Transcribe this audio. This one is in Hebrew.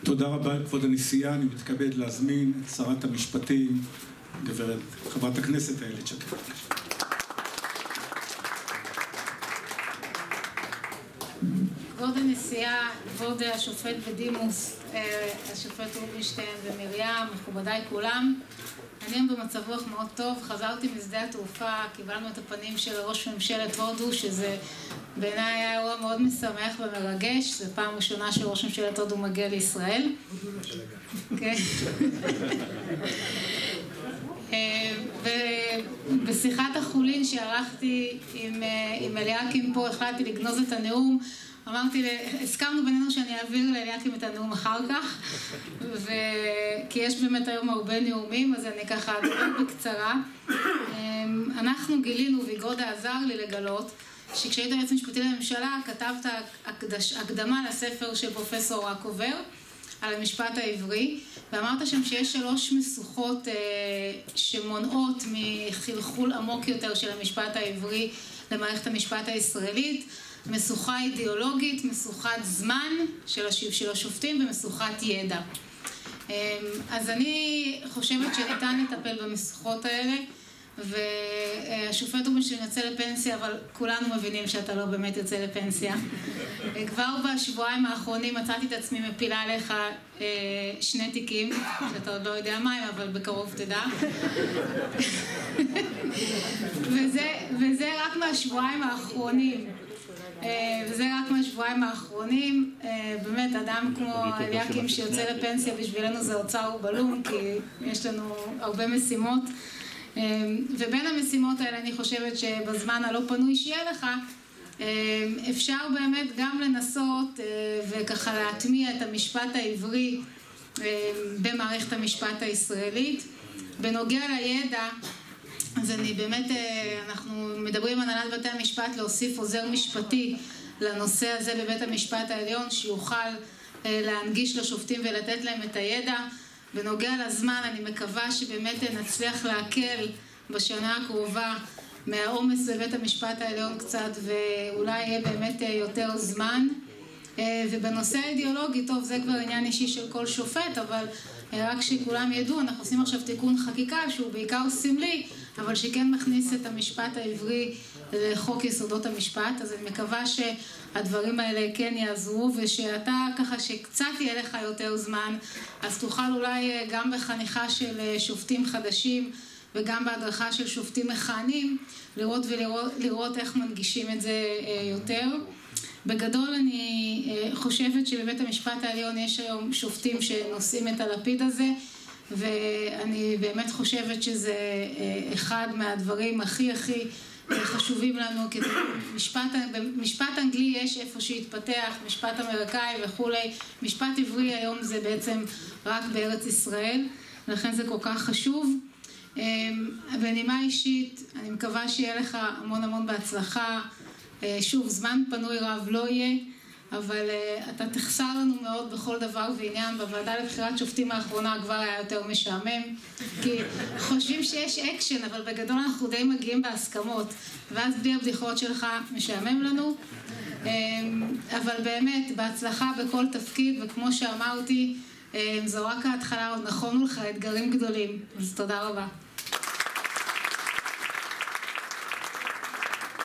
תודה רבה, כבוד הנשיאה. אני מתכבד להזמין את שרת המשפטים, גברת חברת הכנסת איילת שקד. כבוד הנשיאה, כבוד השופט בדימוס, השופט רובינשטיין ומרים, מכובדיי כולם, אני במצב רוח מאוד טוב. חזרתי משדה התעופה, קיבלנו את הפנים של ראש ממשלת הודו, שזה בעיניי היה אירוע מאוד משמח ומרגש. זו פעם ראשונה שראש ממשלת הודו מגיע לישראל. ובשיחת החולין שערכתי עם אליקים פה, החלטתי לגנוז את הנאום. הסכמנו בינינו שאני אעביר לאליקים את הנאום אחר כך, כי יש באמת היום הרבה נאומים, אז אני ככה אדבר בקצרה. אנחנו גילינו, ויגודה עזר לי לגלות, שכשהיית היועץ המשפטי לממשלה כתבת הקדמה לספר של פרופסור רקובר על המשפט העברי, ואמרת שם שיש 3 משוכות שמונעות מחלחול עמוק יותר של המשפט העברי למערכת המשפט הישראלית: משוכה אידיאולוגית, משוכת זמן של השופטים ומשוכת ידע. אז אני חושבת שניתן לטפל במשוכות האלה, והשופט רובינשטיין יוצא לפנסיה, אבל כולנו מבינים שאתה לא באמת יוצא לפנסיה. כבר בשבועיים האחרונים מצאתי את עצמי מפילה עליך 2 תיקים, שאתה עוד לא יודע מה הם, אבל בקרוב תדע. וזה רק מהשבועיים האחרונים. באמת, אדם כמו אליקים שיוצא לפנסיה בשבילנו זה אוצר ובלום, כי יש לנו הרבה משימות. ובין המשימות האלה אני חושבת שבזמן הלא פנוי שיהיה לך, אפשר באמת גם לנסות וככה להטמיע את המשפט העברי במערכת המשפט הישראלית. בנוגע לידע, אז אני באמת, אנחנו מדברים על הנהלת בתי המשפט להוסיף עוזר משפטי לנושא הזה בבית המשפט העליון, שיוכל להנגיש לשופטים ולתת להם את הידע. בנוגע לזמן, אני מקווה שבאמת נצליח להקל בשנה הקרובה מהעומס בבית המשפט העליון קצת, ואולי יהיה באמת יותר זמן. ובנושא האידיאולוגי, טוב, זה כבר עניין אישי של כל שופט, אבל רק שכולם ידעו, אנחנו עושים עכשיו תיקון חקיקה שהוא בעיקר סמלי, אבל שכן מכניס את המשפט העברי לחוק יסודות המשפט. אז אני מקווה שהדברים האלה כן יעזרו, ושאתה ככה שקצת יהיה לך יותר זמן, אז תוכל אולי גם בחניכה של שופטים חדשים וגם בהדרכה של שופטים מכהנים לראות איך מנגישים את זה יותר. בגדול אני חושבת שבבית המשפט העליון יש היום שופטים שנושאים את הלפיד הזה, ואני באמת חושבת שזה אחד מהדברים הכי חשובים לנו, כי משפט אנגלי יש איפה שהתפתח, משפט אמריקאי וכולי, משפט עברי היום זה בעצם רק בארץ ישראל, לכן זה כל כך חשוב. בנימה אישית, אני מקווה שיהיה לך המון בהצלחה. שוב, זמן פנוי רב לא יהיה, אבל אתה תחסר לנו מאוד בכל דבר ועניין. בוועדה לבחירת שופטים האחרונה כבר היה יותר משעמם, כי חושבים שיש אקשן, אבל בגדול אנחנו די מגיעים בהסכמות, ואז בלי הבדיחות שלך משעמם לנו. אבל באמת, בהצלחה בכל תפקיד, וכמו שאמרתי, זו רק ההתחלה, עוד נכונו לך אתגרים גדולים. אז תודה רבה.